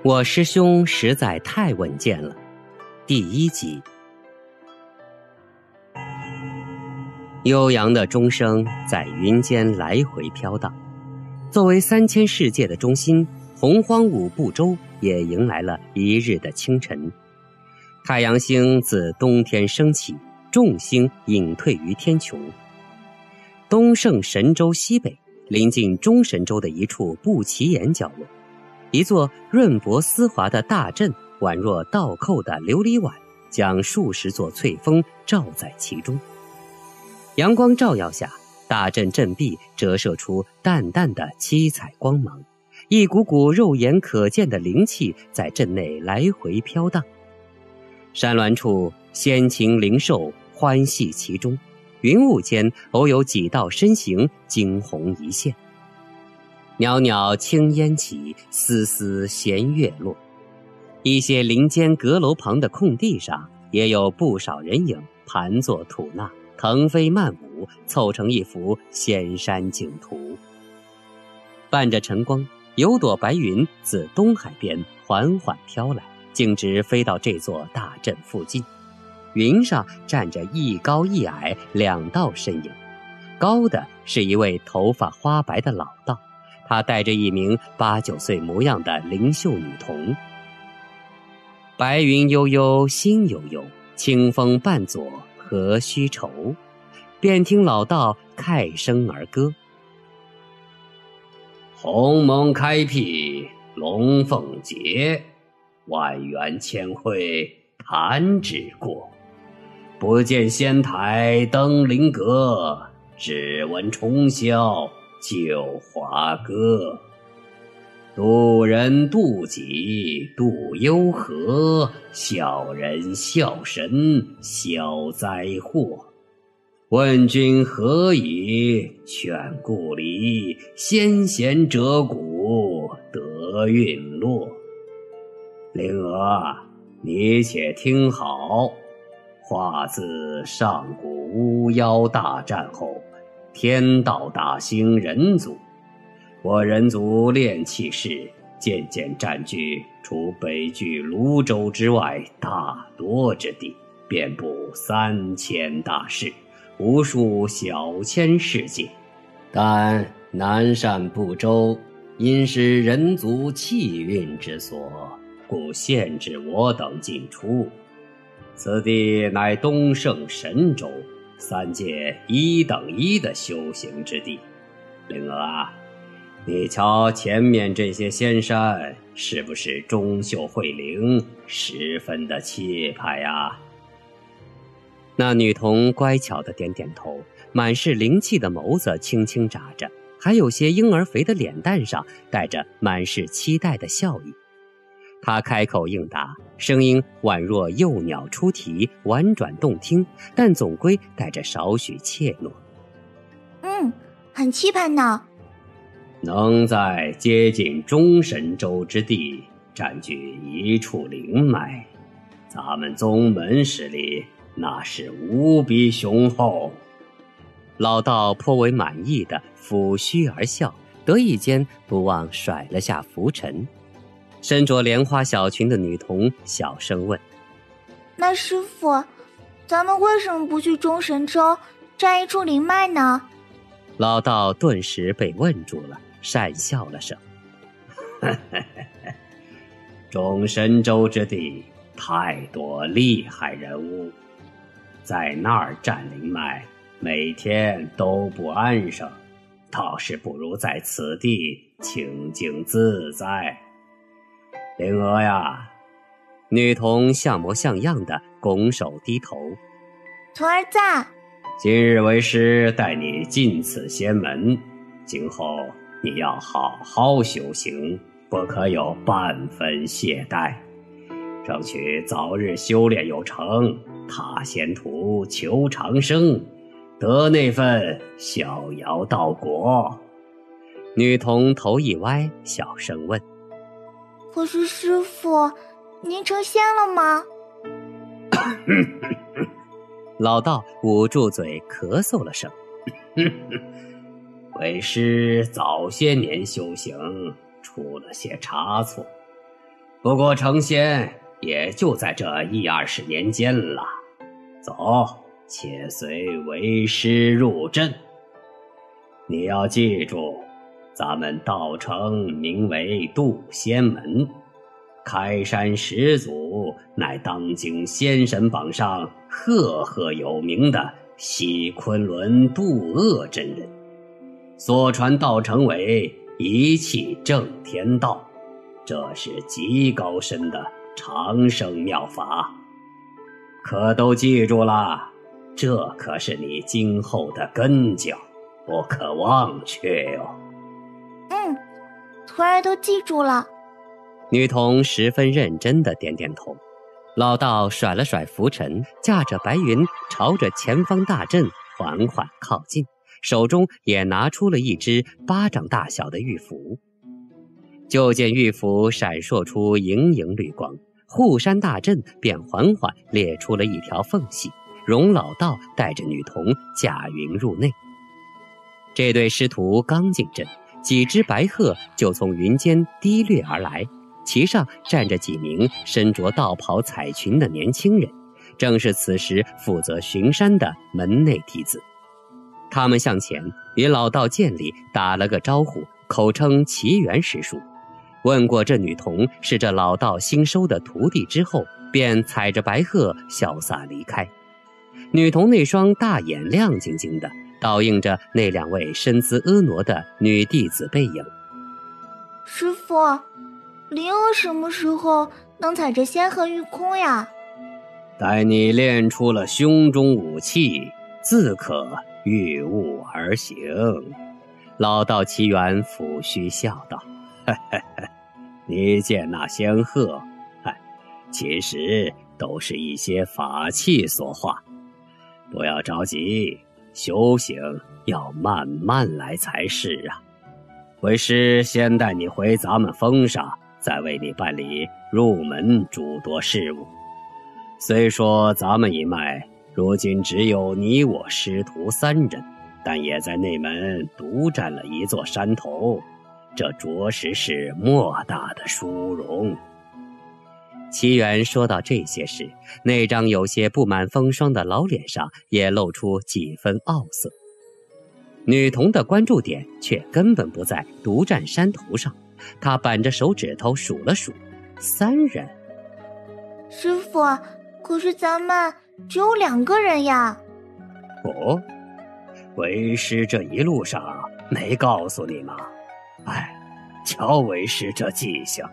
我师兄实在太稳健了。第1集。悠扬的钟声在云间来回飘荡，作为3000世界的中心，洪荒5部洲也迎来了一日的清晨。太阳星自冬天升起，众星隐退于天穹。东胜神州西北，临近中神州的一处不起眼角落，一座润薄丝滑的大阵宛若倒扣的琉璃碗，将数十座翠峰罩在其中。阳光照耀下，大阵阵壁折射出淡淡的七彩光芒，一股股肉眼可见的灵气在阵内来回飘荡。山峦处仙禽灵兽欢戏其中，云雾间偶有几道身形惊鸿一现。袅袅青烟起，丝丝弦月落。一些林间阁楼旁的空地上，也有不少人影盘坐吐纳，腾飞漫舞，凑成一幅仙山景图。伴着晨光，有朵白云自东海边缓缓飘来，径直飞到这座大阵附近。云上站着一高一矮2道身影，高的是一位头发花白的老道，他带着一名8、9岁模样的灵秀女童。白云悠悠心悠悠，清风伴左何须愁。便听老道开声而歌：鸿蒙开辟龙凤节，万缘千会弹指过。不见仙台登灵阁，只闻重霄旧华歌。渡人渡己渡幽河，笑人笑神消灾祸。问君何以劝故里，先贤折骨得陨落。灵儿，你且听好，话自上古巫妖大战后，天道大兴人族，我人族炼气士渐渐占据除北距泸州之外大多之地，遍布3000大市，无数小千世界。但南赡部洲因是人族气运之所，故限制我等进出。此地乃东胜神州3界1等1的修行之地。灵儿啊，你瞧前面这些仙山，是不是钟秀慧灵，十分的气派呀？那女童乖巧地点点头，满是灵气的眸子轻轻眨着，还有些婴儿肥的脸蛋上带着满是期待的笑意。她开口应答，声音宛若幼鸟出啼，婉转动听，但总归带着少许怯懦。 很气派呢。 能在接近中神州之地占据一处灵脉，咱们宗门实力那是无比雄厚。老道颇为满意的抚须而笑，得意间不忘甩了下拂尘。身着莲花小裙的女童小声问： 那师父，咱们为什么不去中神州占一处灵脉呢？ 老道顿时被问住了，讪笑了声：中神州之地太多厉害人物，在那儿占灵脉，每天都不安生，倒是不如在此地清静自在。灵儿呀，女童像模像样的拱手低头： 徒儿在。 今日为师带你进此仙门，今后你要好好修行，不可有半分懈怠，争取早日修炼有成，踏仙途求长生，得那份逍遥道果。女童头一歪，小声问： 可是师父，您成仙了吗？ 老道捂住嘴咳嗽了声：为师早些年修行出了些差错， 不过成仙也就在这10-20年间了。走，且随为师入阵。你要记住，咱们道城名为渡仙门，开山始祖乃当今仙神榜上赫赫有名的西昆仑渡厄真人，所传道成为一气正天道，这是极高深的长生妙法。可都记住了，这可是你今后的根脚，不可忘却哟。 徒儿都记住了。 女童十分认真地点点头。老道甩了甩拂尘，驾着白云朝着前方大阵缓缓靠近，手中也拿出了一只巴掌大小的玉符。就见玉符闪烁出莹莹绿光，护山大阵便缓缓裂出了一条缝隙，容老道带着女童驾云入内。这对师徒刚进阵，几只白鹤就从云间低掠而来，其上站着几名身着道袍彩裙的年轻人，正是此时负责巡山的门内弟子。他们向前与老道见礼，打了个招呼，口称奇缘师叔。问过这女童是这老道新收的徒弟之后，便踩着白鹤潇洒离开。女童那双大眼亮晶晶的，倒映着那2位身姿婀娜的女弟子背影。 师父，灵儿什么时候能踩着仙鹤御空呀？ 待你练出了胸中武器，自可御物而行。 老道奇缘抚须笑道： 你见那仙鹤，其实都是一些法器所化。不要着急，修行要慢慢来才是啊。为师先带你回咱们峰上，再为你办理入门诸多事务。虽说咱们一脉如今只有你我师徒3人，但也在内门独占了一座山头，这着实是莫大的殊荣。 奇缘说到这些时，那张有些布满风霜的老脸上也露出几分傲色。女童的关注点却根本不在独占山头上，她扳着手指头数了数，3人。 师父，可是咱们只有2个人呀。 哦，为师这一路上没告诉你吗？瞧为师这记性。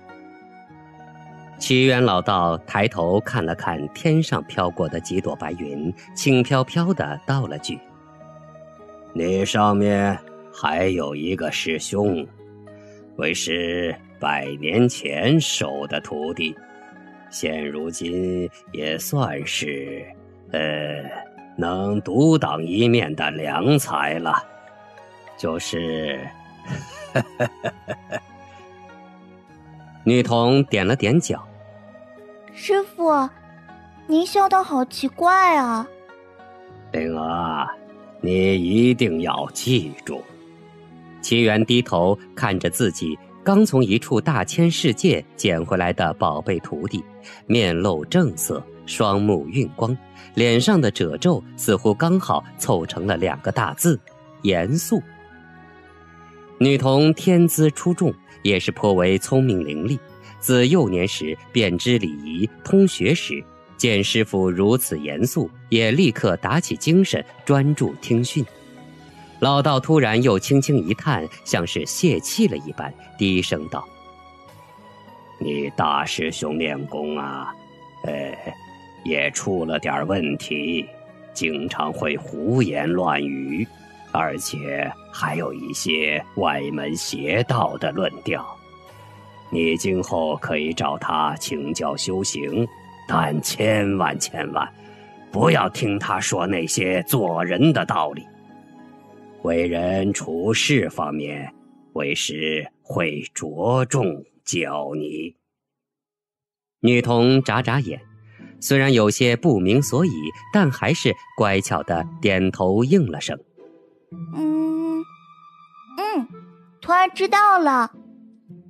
奇缘老道抬头看了看天上飘过的几朵白云，轻飘飘地道了句： 你上面还有一个师兄，为师100年前收的徒弟，现如今也算是能独当一面的良才了。就是女童点了点脚。 师父，您笑得好奇怪啊。 灵儿，你一定要记住。 奇缘低头看着自己刚从一处大千世界捡回来的宝贝徒弟，面露正色，双目晕光，脸上的褶皱似乎刚好凑成了2个大字：严肃。女童天资出众，也是颇为聪明伶俐，自幼年时便知礼仪通学识，见师父如此严肃，也立刻打起精神，专注听训。老道突然又轻轻一叹，像是泄气了一般，低声道： 你大师兄练功啊，也出了点问题，经常会胡言乱语，而且还有一些歪门邪道的论调。你今后可以找他请教修行，但千万不要听他说那些做人的道理。为人处事方面，为师会着重教你。 女童眨眨眼，虽然有些不明所以，但还是乖巧地点头应了声。 徒儿知道了。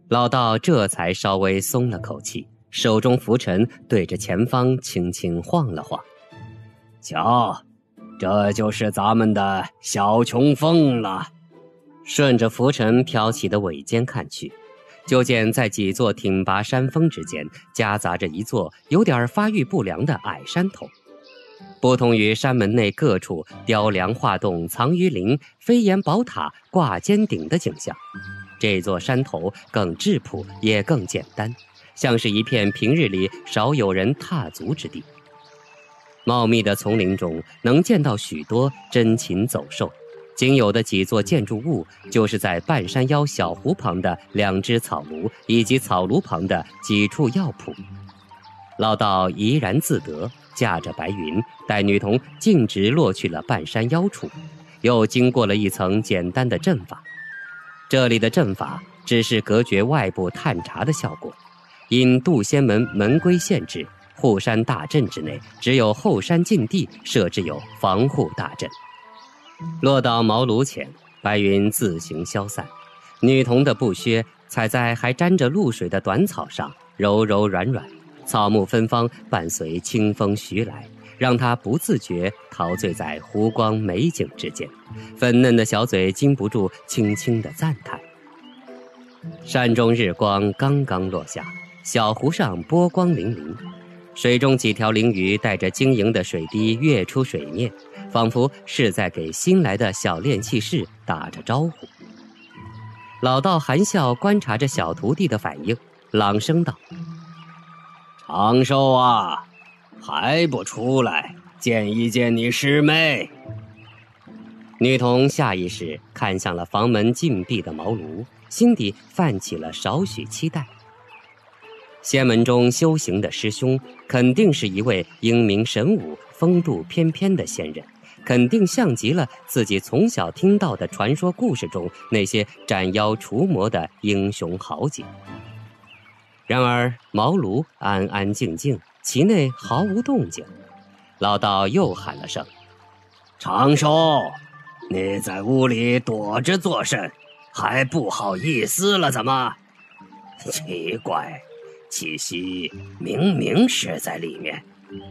老道这才稍微松了口气，手中拂尘对着前方轻轻晃了晃。 瞧，这就是咱们的小琼峰了。 顺着拂尘飘起的尾尖看去，就见在几座挺拔山峰之间夹杂着一座有点发育不良的矮山头。不同于山门内各处雕梁画栋、藏鱼林、飞檐宝塔、挂尖顶的景象，这座山头更质朴也更简单，像是一片平日里少有人踏足之地。茂密的丛林中能见到许多珍禽走兽，仅有的几座建筑物就是在半山腰小湖旁的2只草庐，以及草庐旁的几处药铺。老道怡然自得，驾着白云带女童径直落去了半山腰处，又经过了一层简单的阵法。这里的阵法只是隔绝外部探查的效果，因渡仙门门规限制，护山大阵之内只有后山禁地设置有防护大阵。落到茅庐前，白云自行消散，女童的布靴踩在还沾着露水的短草上，柔柔软软，草木芬芳，伴随清风徐来，让她不自觉陶醉在湖光美景之间，粉嫩的小嘴禁不住轻轻地赞叹。山中日光刚刚落下，小湖上波光粼粼，水中几条鲮鱼带着晶莹的水滴跃出水面，仿佛是在给新来的小练气士打着招呼。老道含笑观察着小徒弟的反应，朗声道： 长寿啊，还不出来见一见你师妹？ 女童下意识看向了房门禁闭的茅庐，心底泛起了少许期待。仙门中修行的师兄肯定是一位英明神武、风度翩翩的仙人，肯定像极了自己从小听到的传说故事中那些斩妖除魔的英雄豪杰。然而茅庐安安静静，其内毫无动静。老道又喊了声： 长寿，你在屋里躲着作甚？还不好意思了怎么？奇怪，气息明明是在里面。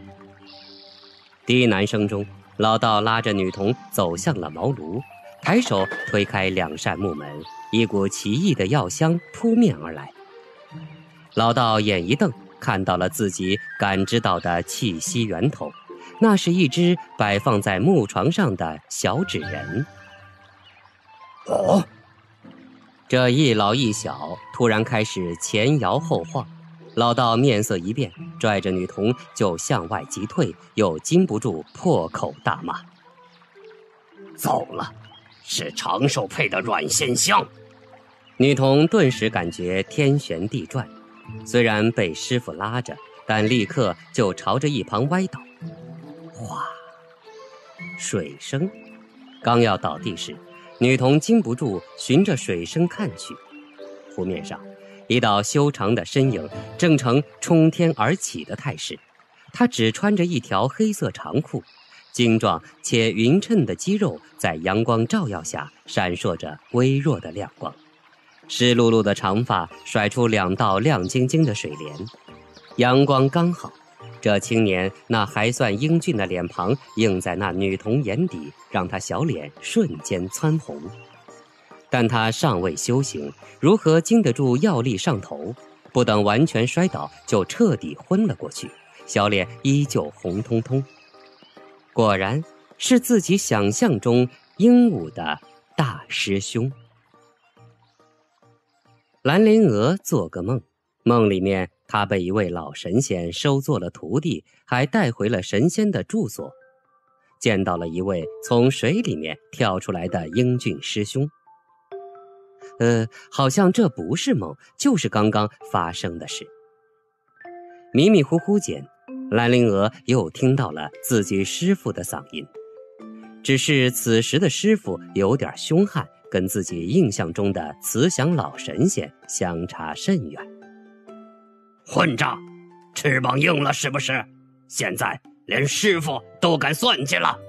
低喃声中，老道拉着女童走向了茅庐，抬手推开2扇木门，一股奇异的药香扑面而来。老道眼一瞪，看到了自己感知到的气息源头，那是一只摆放在木床上的小纸人。 哦， 这一老一小突然开始前摇后晃，老道面色一变，拽着女童就向外急退，又禁不住破口大骂： 糟了，是长寿配的软仙香！ 女童顿时感觉天旋地转，虽然被师傅拉着，但立刻就朝着一旁歪倒。哗，水声刚要倒地时，女童禁不住循着水声看去，湖面上一道修长的身影正呈冲天而起的态势，她只穿着一条黑色长裤，精壮且匀称的肌肉在阳光照耀下闪烁着微弱的亮光，湿漉漉的长发甩出2道亮晶晶的水帘。阳光刚好，这青年那还算英俊的脸庞映在那女童眼底，让她小脸瞬间蹿红。但她尚未修行，如何经得住药力上头？不等完全摔倒，就彻底昏了过去，小脸依旧红彤彤。果然是自己想象中英武的大师兄。蓝莲娥做个梦，梦里面她被一位老神仙收做了徒弟，还带回了神仙的住所，见到了一位从水里面跳出来的英俊师兄。好像这不是梦，就是刚刚发生的事。迷迷糊糊间，蓝灵娥又听到了自己师父的嗓音，只是此时的师父有点凶悍，跟自己印象中的慈祥老神仙相差甚远。 混账，翅膀硬了是不是？现在连师父都敢算计了。